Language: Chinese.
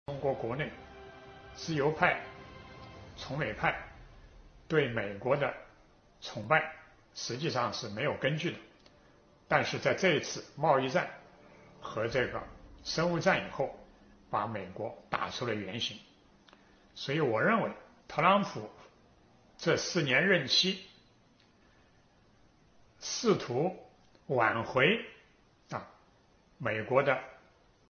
中国国内自由派、崇美派对美国的崇拜实际上是没有根据的，但是在这一次贸易战和这个生物战以后，把美国打出了原形。所以我认为特朗普这4年任期试图挽回美国的